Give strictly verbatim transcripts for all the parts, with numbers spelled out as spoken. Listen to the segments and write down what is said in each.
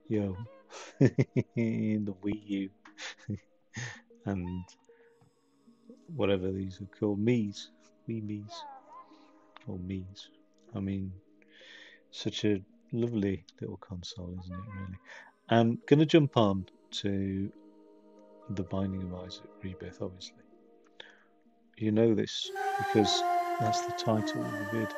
Yo, the Wii U and whatever these are called, Mii's, Wii Mii's, or Mii's. I mean, such a lovely little console, isn't it, really? I'm going to jump on to The Binding of Isaac Rebirth, obviously. You know this because that's the title of the vid.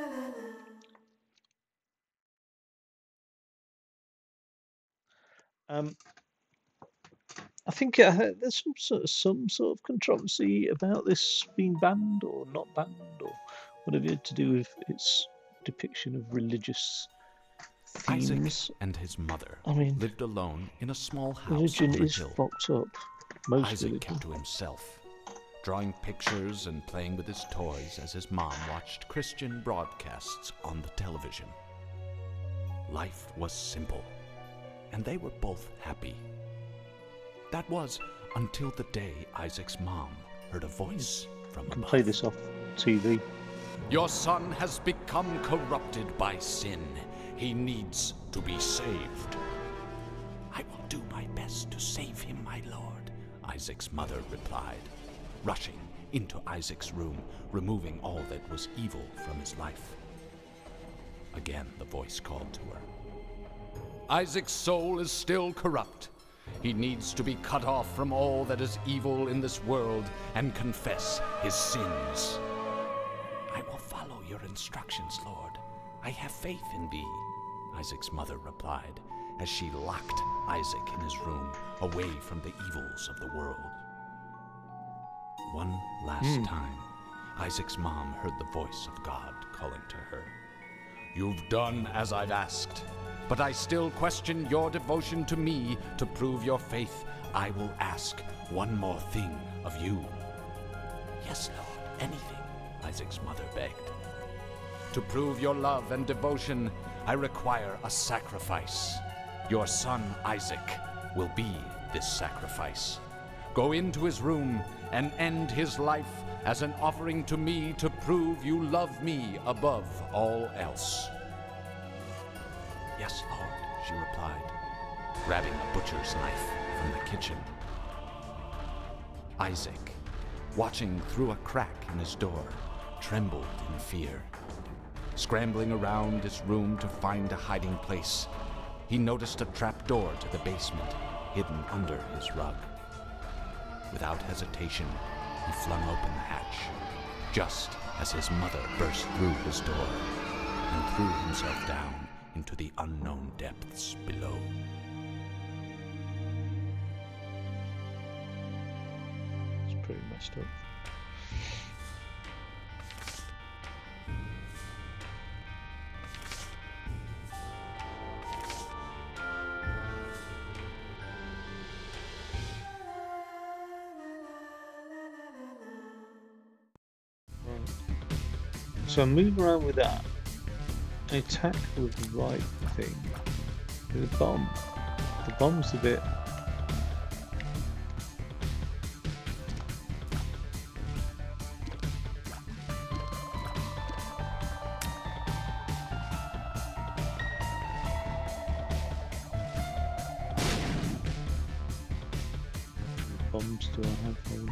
Um, I think uh, there's some sort of some sort of controversy about this being banned or not banned or whatever to do with its depiction of religious themes. Isaac and his mother I mean, lived alone in a small house religion on the is hill. fucked up. Most Isaac religion. kept to himself, drawing pictures and playing with his toys as his mom watched Christian broadcasts on the television. Life was simple, and they were both happy. That was until the day Isaac's mom heard a voice from You can above. play this off T V. Your son has become corrupted by sin. He needs to be saved. I will do my best to save him, my lord, Isaac's mother replied, rushing into Isaac's room, removing all that was evil from his life. Again, the voice called to her. Isaac's soul is still corrupt. He needs to be cut off from all that is evil in this world and confess his sins. I will follow your instructions, Lord. I have faith in thee, Isaac's mother replied, as she locked Isaac in his room, away from the evils of the world. One last Mm. time, Isaac's mom heard the voice of God calling to her. You've done as I've asked, but I still question your devotion to me. To prove your faith, I will ask one more thing of you. Yes, Lord, anything, Isaac's mother begged. To prove your love and devotion, I require a sacrifice. Your son, Isaac, will be this sacrifice. Go into his room and end his life as an offering to me to prove you love me above all else. Yes, Lord, she replied, grabbing a butcher's knife from the kitchen. Isaac, watching through a crack in his door, trembled in fear. Scrambling around his room to find a hiding place, he noticed a trapdoor to the basement hidden under his rug. Without hesitation, he flung open the hatch, just as his mother burst through his door and threw himself down into the unknown depths below. It's pretty messed up. So I move around with that. I attack with the right thing. With a bomb. The bomb's a bit. Bombs do I have? Hold.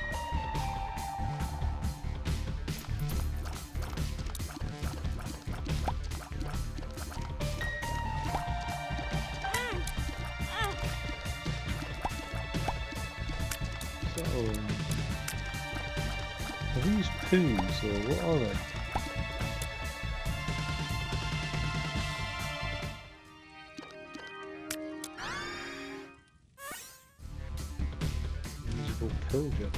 Are these poos or what are they? Usable pill jet.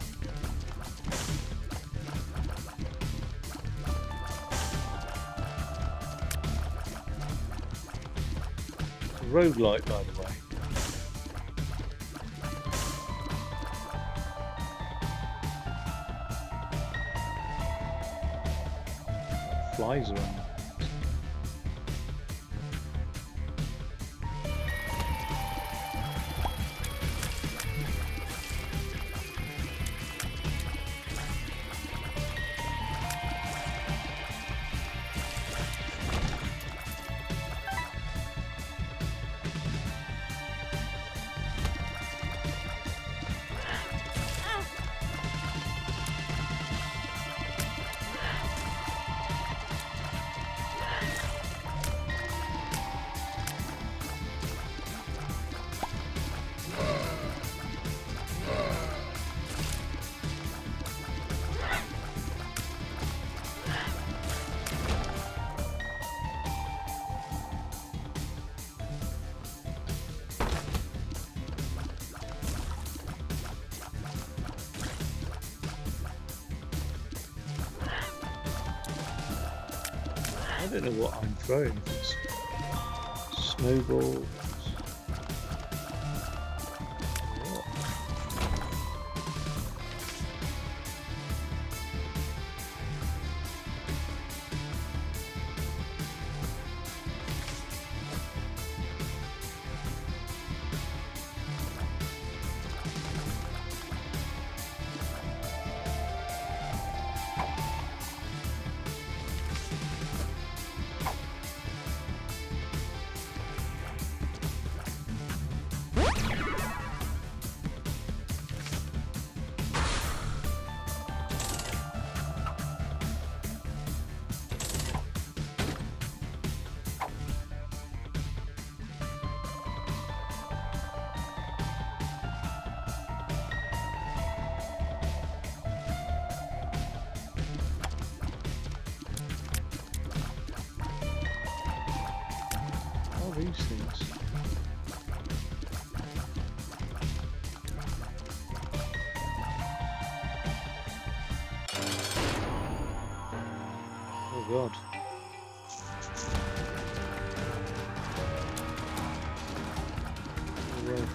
Roguelike, by the way. Flies around. don't know what I'm throwing. If it's snowballs. These things. Oh God. Oh, well.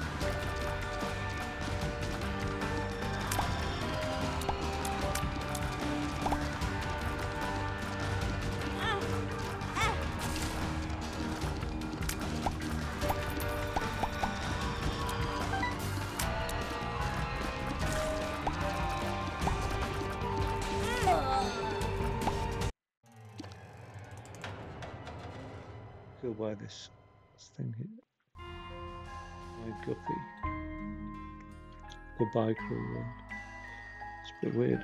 Go by this thing here. My guppy. Goodbye, cruel one. It's a bit weird.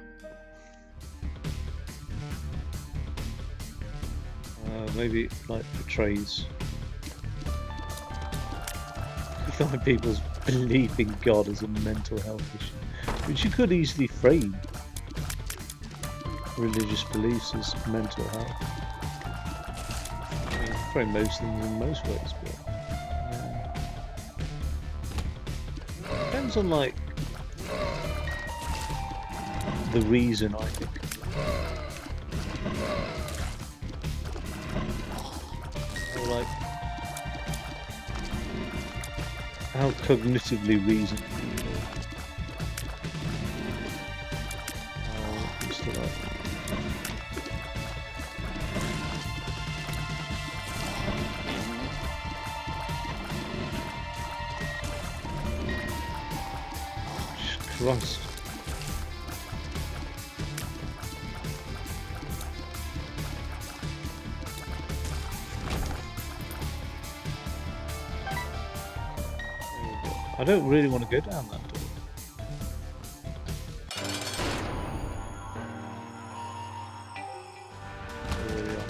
Uh, maybe it like portrays like people's belief in God as a mental health issue, which you could easily frame religious beliefs as mental health. Frame most things in most ways, but yeah. Depends on like the reason, I think. Or like how cognitively reasoned. Oh, it's still like Christ. I don't really want to go down that door. There we are.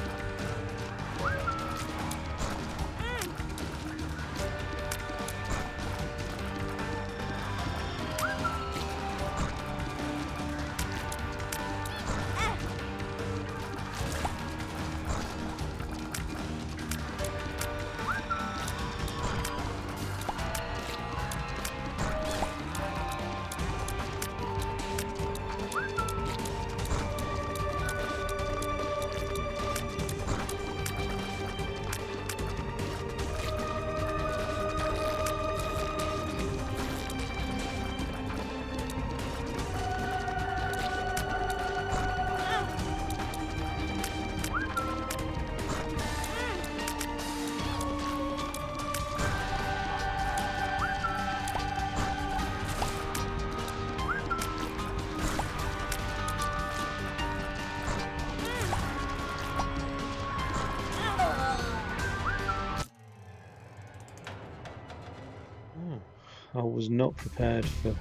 I was not prepared for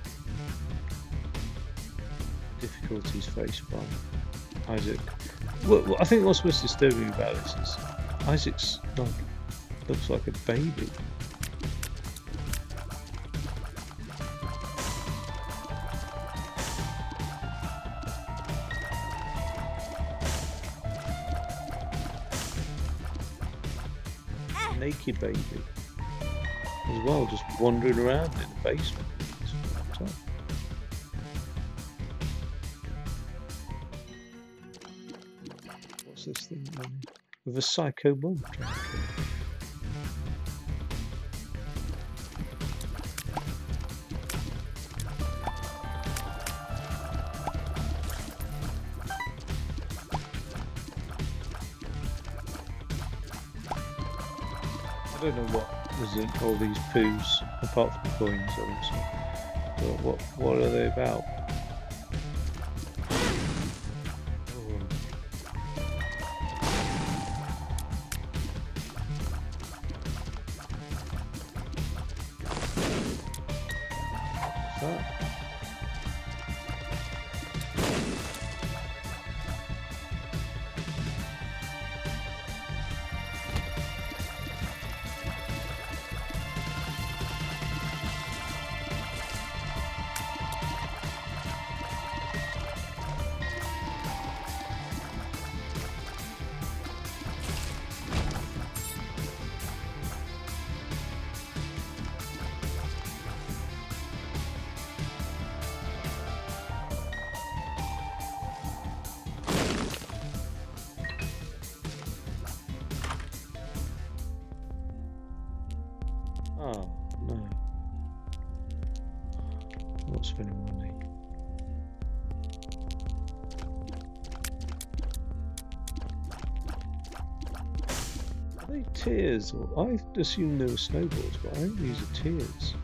difficulties faced by Isaac. Well, I think what's most disturbing about this is Isaac's like looks like a baby. Naked baby as well, just wandering around in the basement. So. What's this thing? with a psycho mum. I don't know what was in all these poos apart from coins, obviously. But what what are they about? Oh. What's that? Oh, no. Not spending money. Are they tears? Or I assumed they were snowballs, but I think these are tears.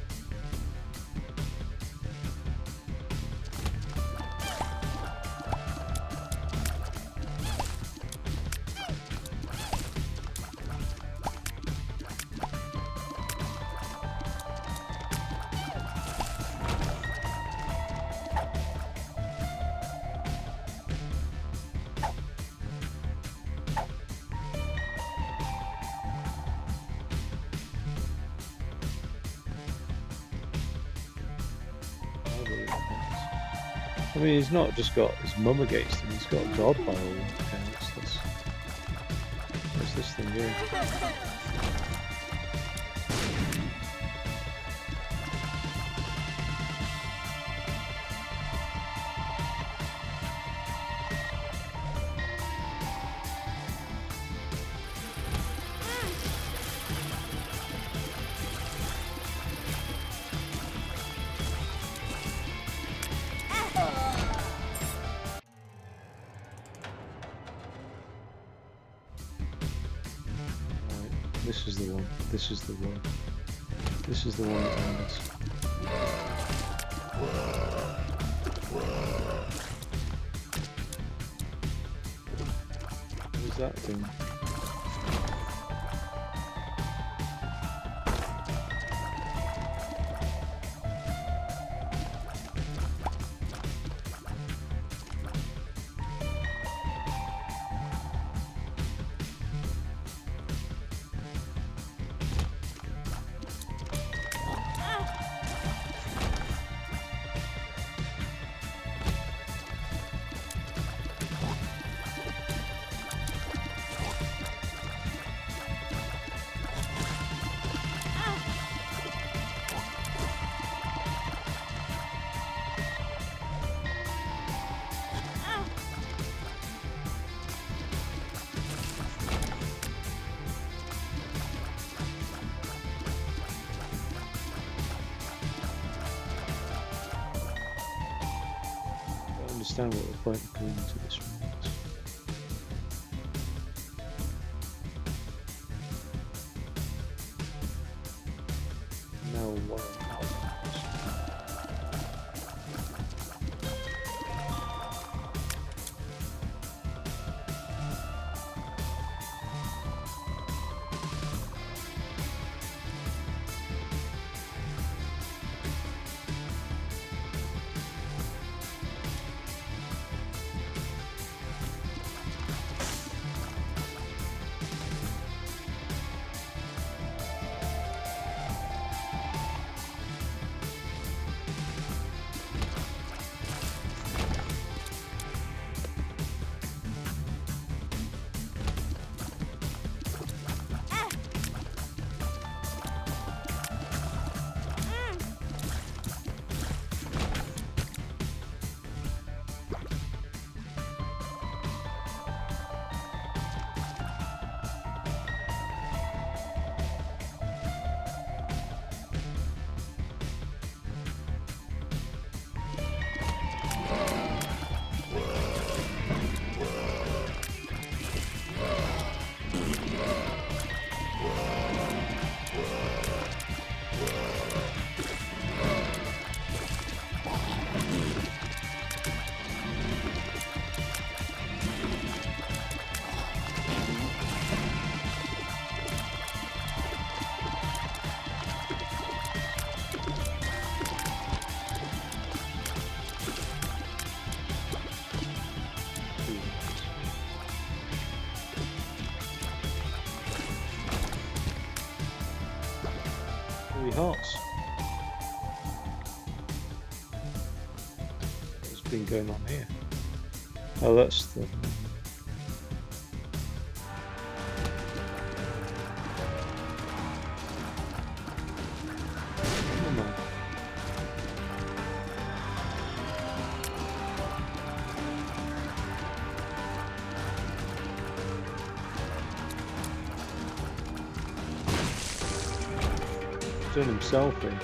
I mean, he's not just got his mum against him, he's got God by all accounts. That's, what's this thing doing? This is the one. This is the one. This is the one that ends. What is that thing? I don't understand what the point of going into this room is. Now what? really hot. What's been going on here? Oh, that's the... Come on. He's done himself in.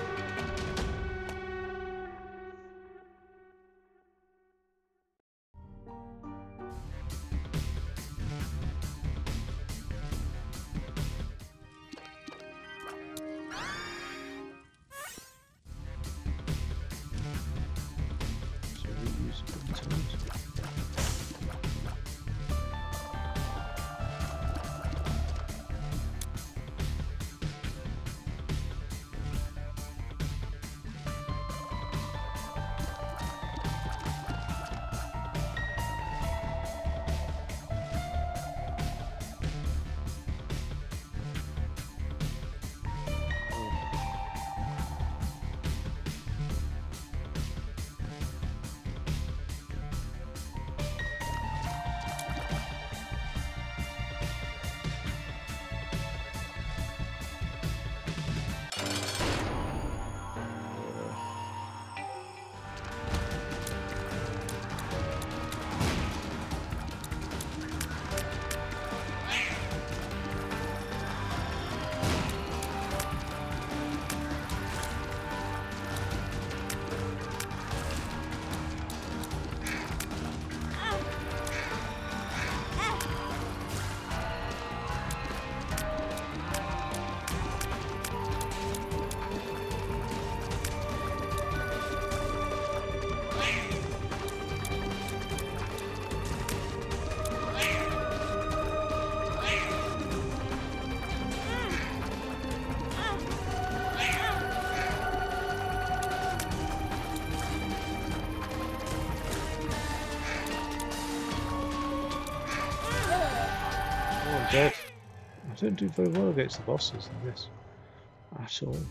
Dead. I don't do very well against the bosses in this at all.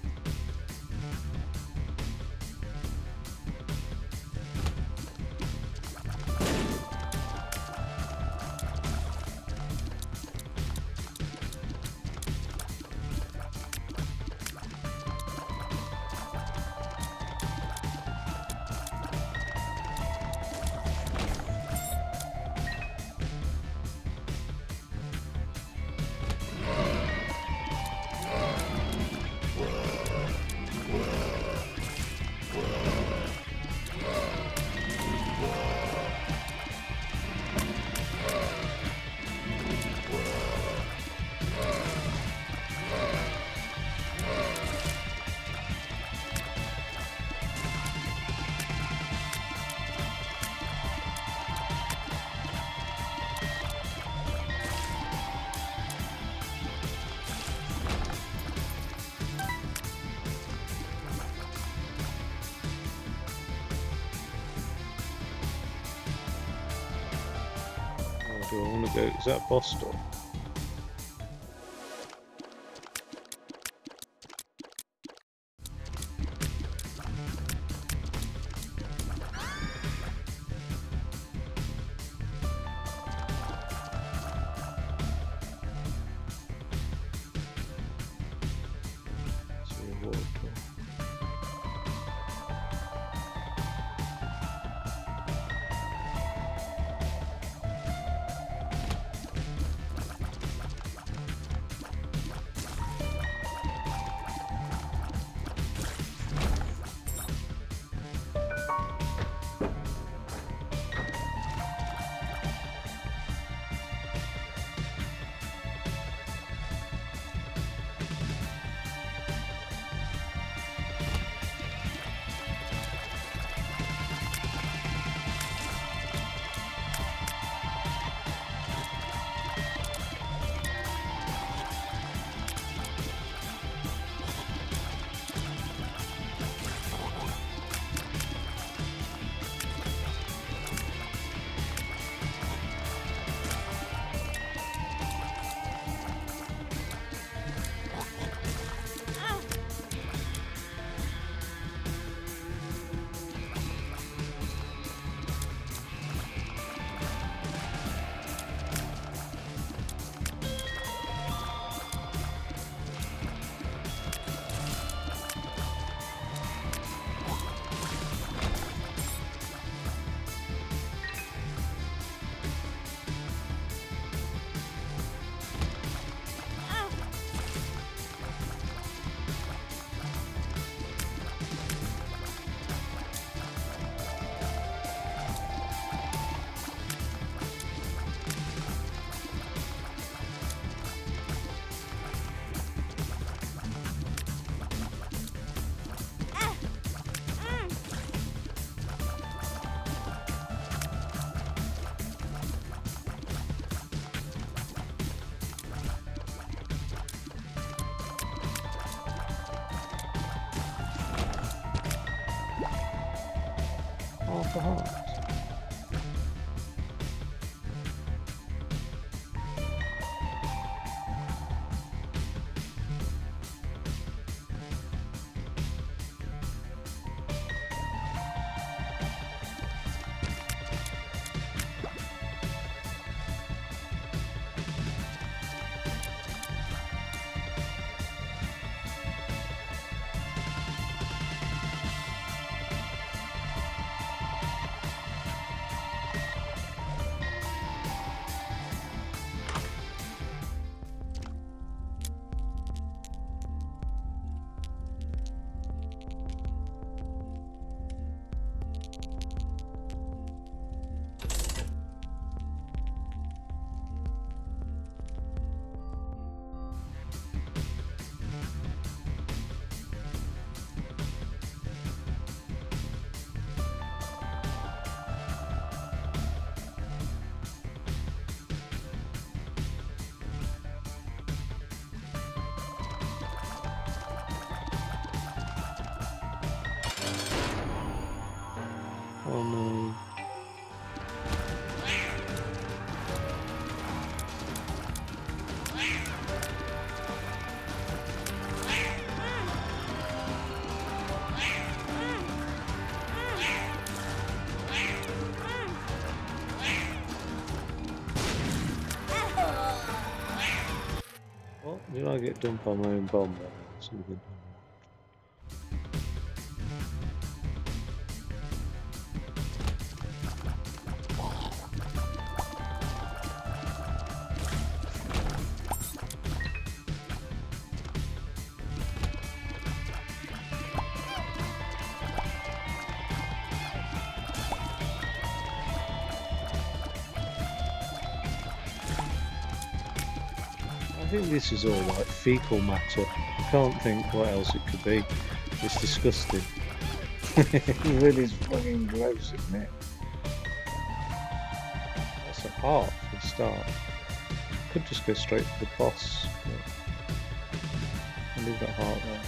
Do I want to go? Is that boss door? It's a reward door. for hearts. Oh no. Well, did I get dumped on my own bomb then? That's a good one. I think this is all like fecal matter. I can't think what else it could be. It's disgusting. It really is fucking gross, isn't it? That's a heart for a start. Could just go straight for the boss. I'll leave that heart there.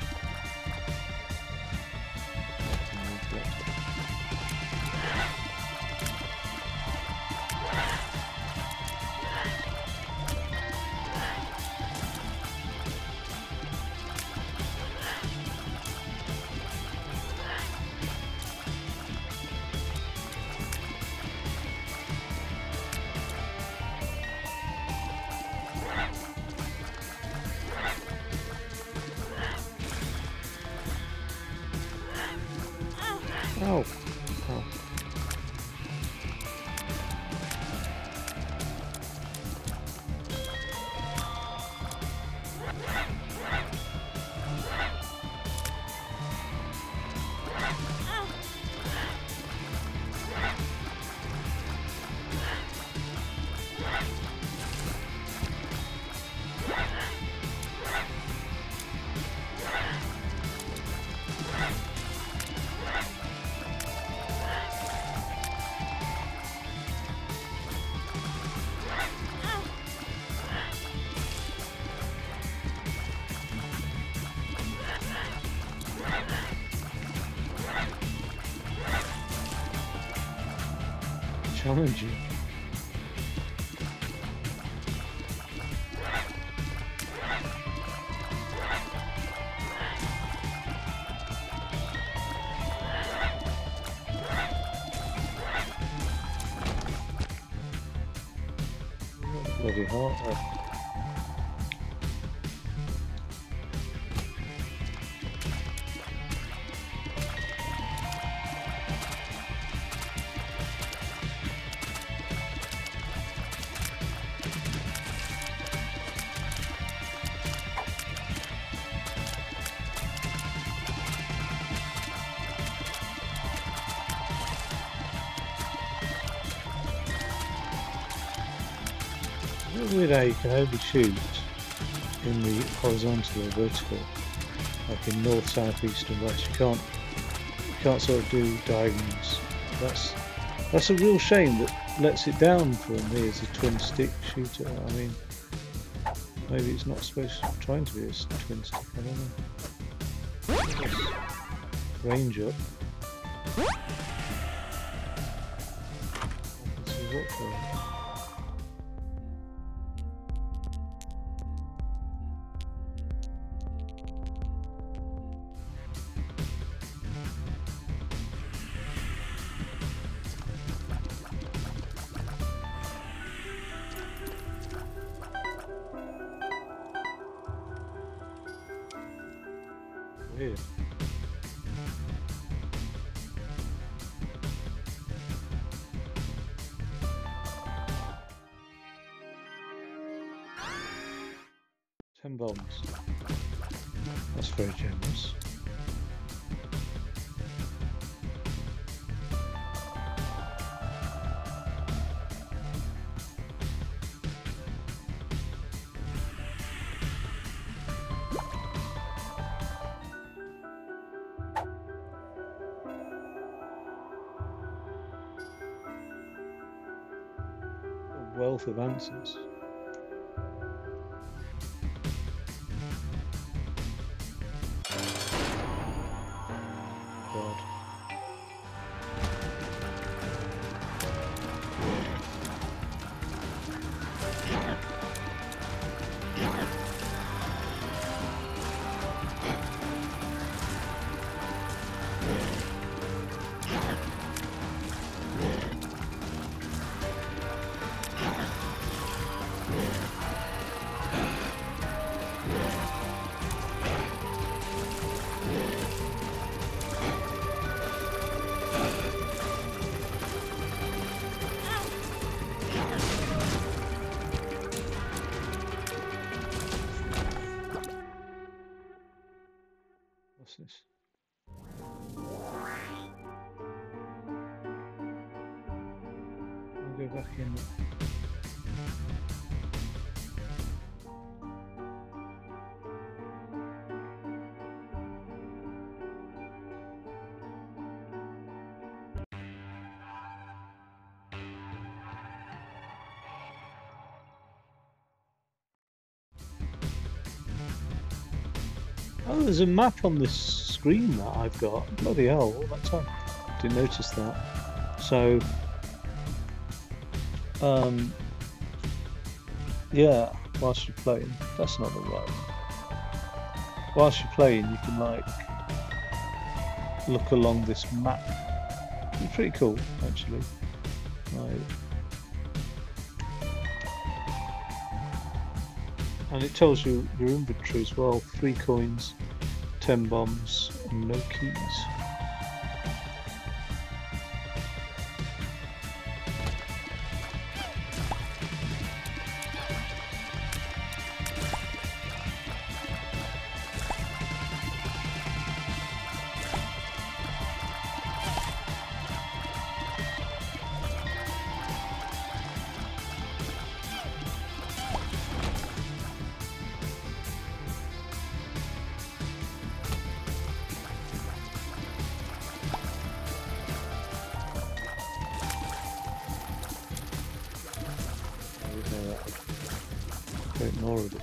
Oh. Oh. Challenging. Bloody heart there. It's weird how you can only shoot in the horizontal or vertical, like in north, south, east and west. You can't you can't sort of do diagonals. That's that's a real shame that lets it down for me as a twin stick shooter. I mean, maybe it's not supposed to trying to be a twin stick, I don't know. Range up. what for? Weird. Ten bombs. That's very generous. A wealth of answers. God. What's this? I'll go back in. Oh, there's a map on this screen that I've got. Bloody hell, all that time. Didn't notice that. So, um, yeah, whilst you're playing, that's not the right one. Whilst you're playing, you can like look along this map. It's pretty cool, actually. Like, and it tells you your inventory as well. Three coins, ten bombs, and no keys. Ignore it.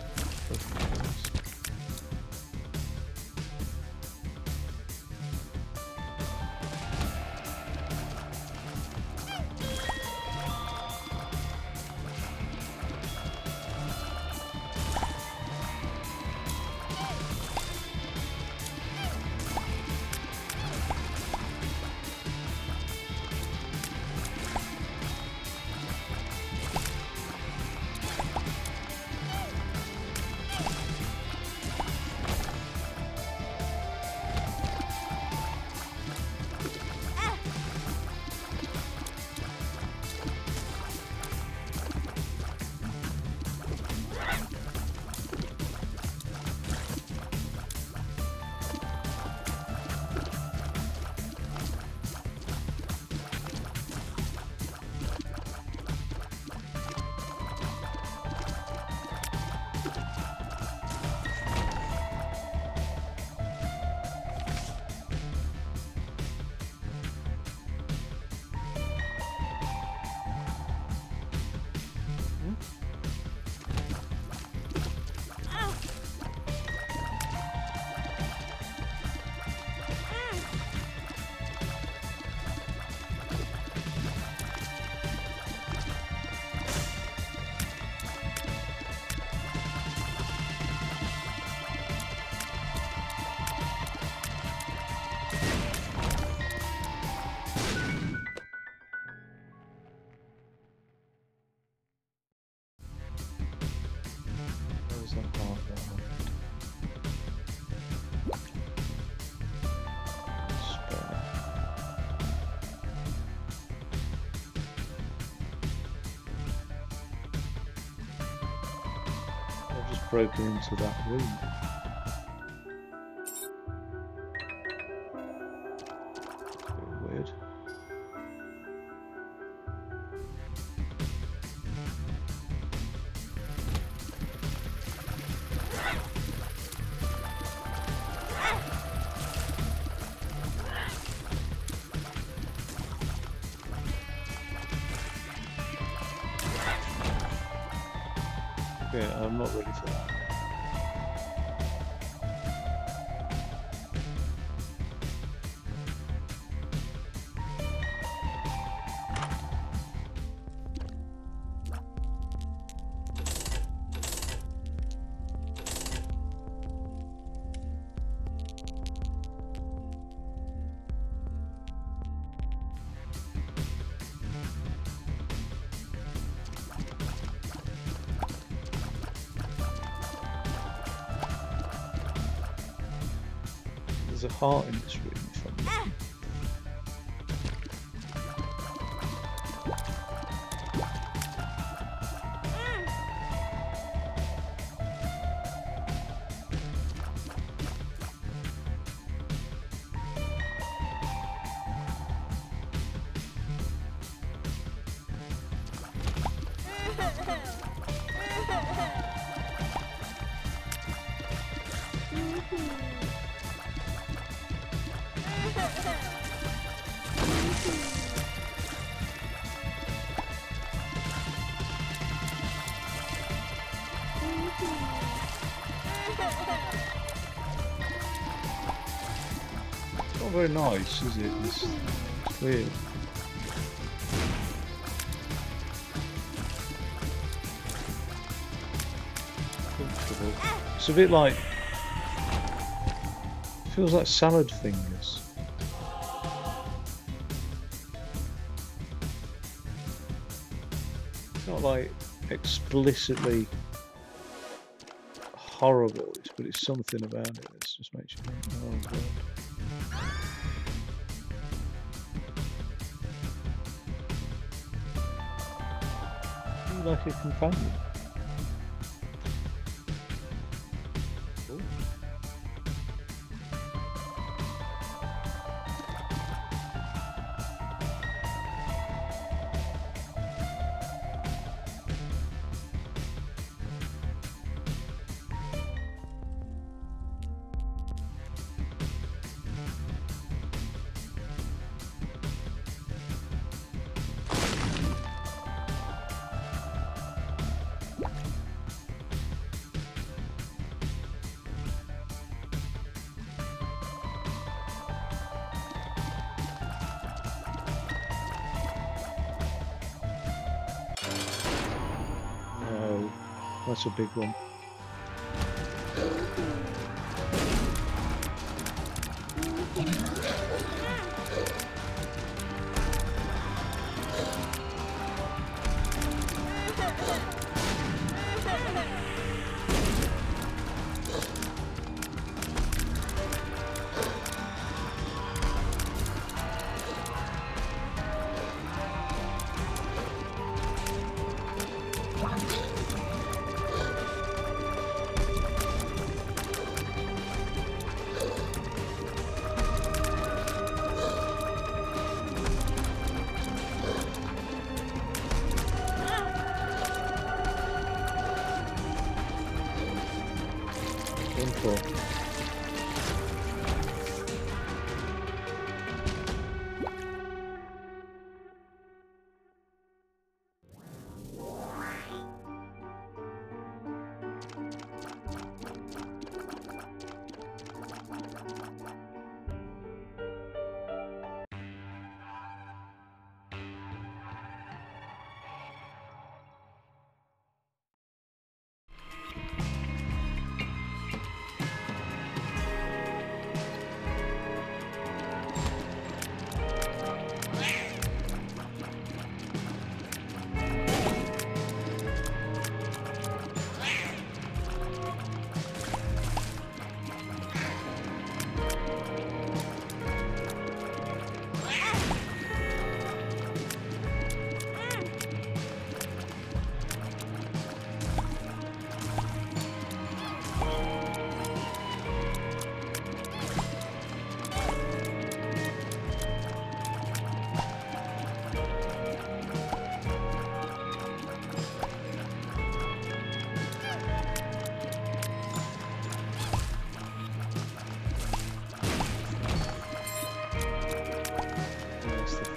broken into that room. Very weird. Yeah, I'm not ready for that. There's a heart in this room if I'm looking. It's not very nice, is it? It's, it's weird. Comfortable. It's a bit like, feels like salad fingers. It's not like explicitly horrible, but it's something about it that just makes you think, oh god. Feel like a companion. Cool. No, that's a big one.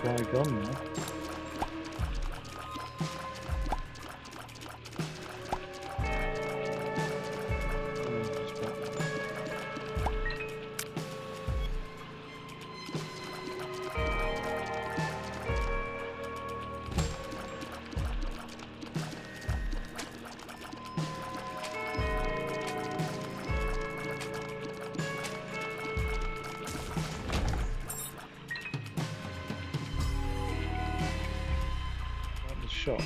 supply gone now. Shop.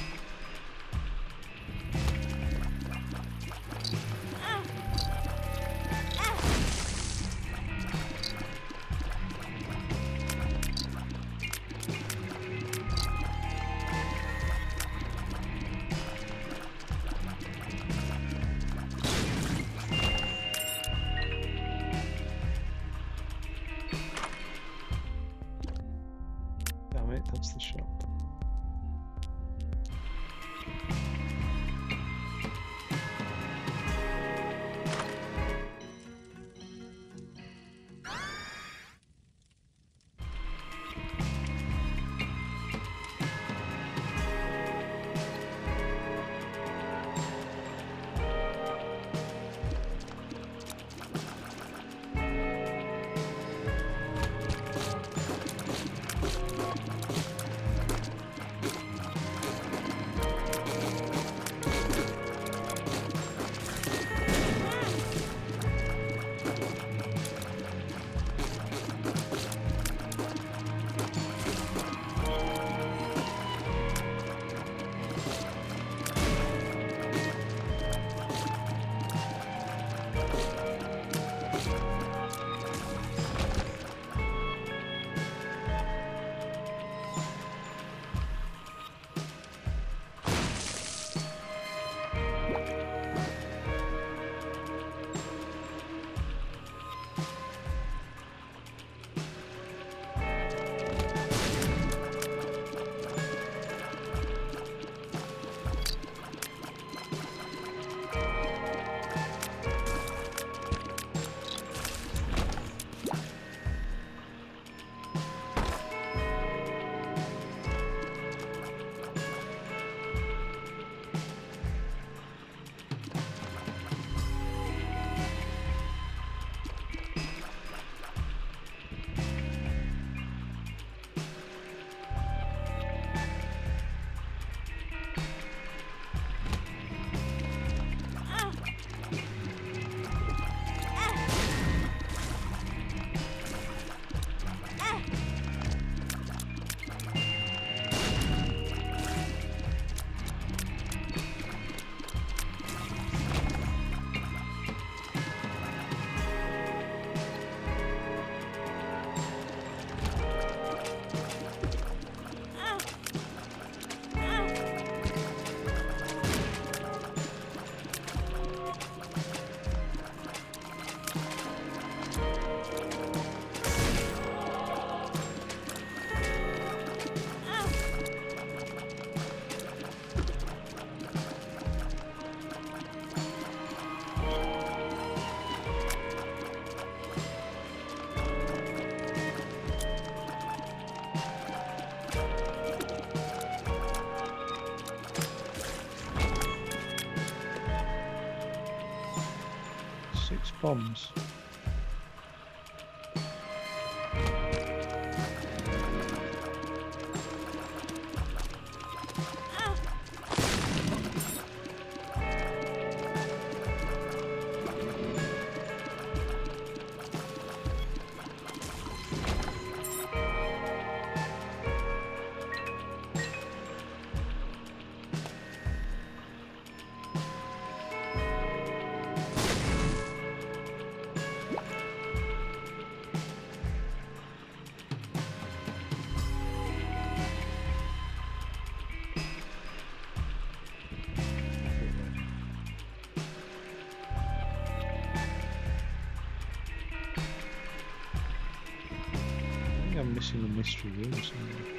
Damn it, that's the shop. Six bombs. I'm missing a mystery room somewhere.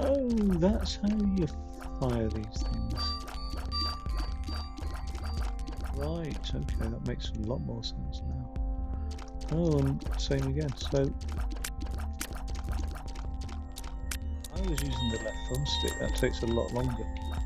Oh, that's how you fire these things. Right, okay, that makes a lot more sense now. Oh, and same again. So I was using the left thumbstick. That takes a lot longer.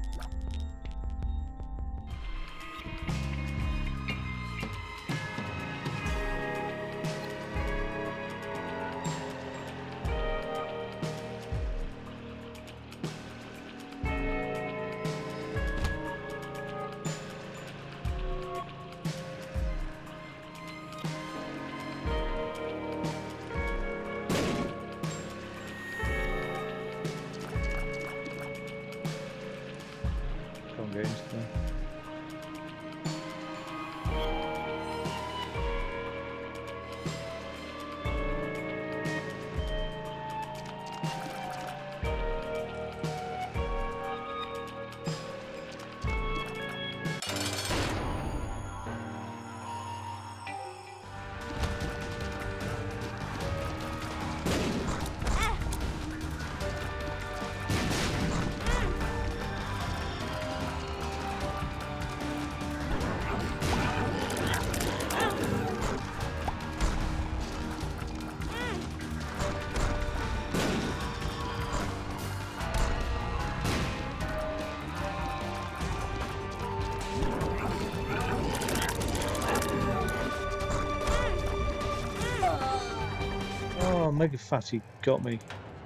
Mega Fatty got me.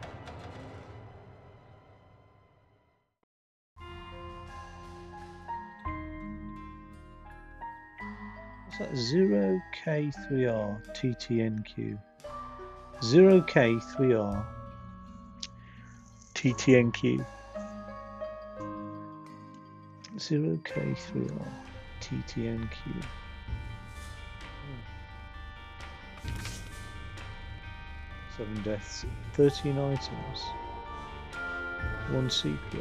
What's that? zero K three R T T N Q. zero K three R T T N Q. zero K three R T T N Q. Seven deaths, thirteen items, one secret.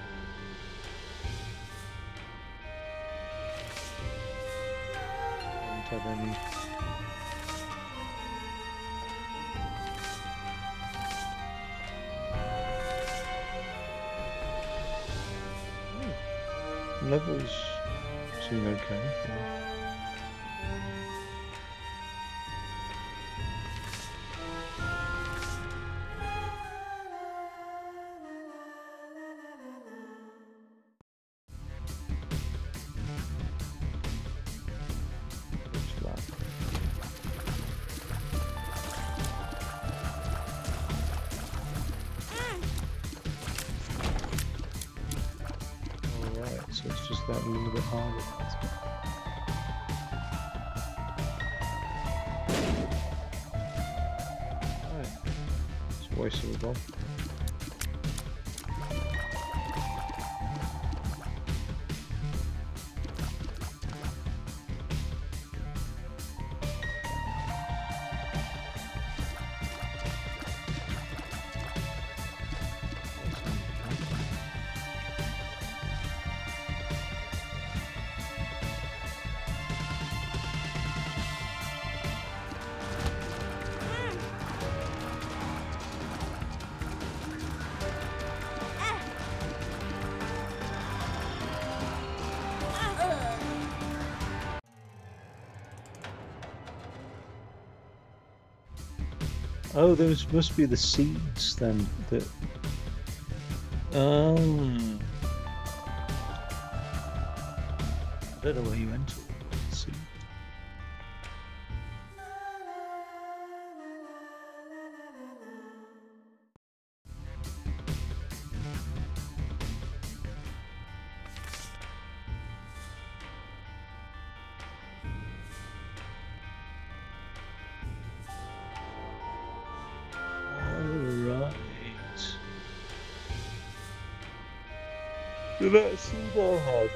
I don't have any. Oh. Levels seem okay. Yeah. So it's just that a little bit harder. Right, it's a waste of a bomb. Oh, those must be the seeds then. That. Um. I don't know where you went. Let's see. So that seed I had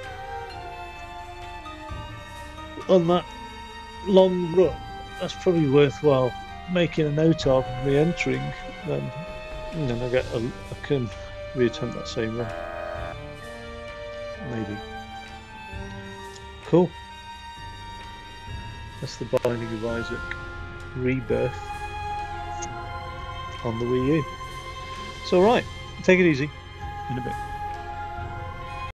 on that long run, that's probably worthwhile making a note of and re-entering. Then, and then I get a, I can reattempt that same run. Maybe. Cool. That's the Binding of Isaac Rebirth on the Wii U. So right, Take it easy. In a bit.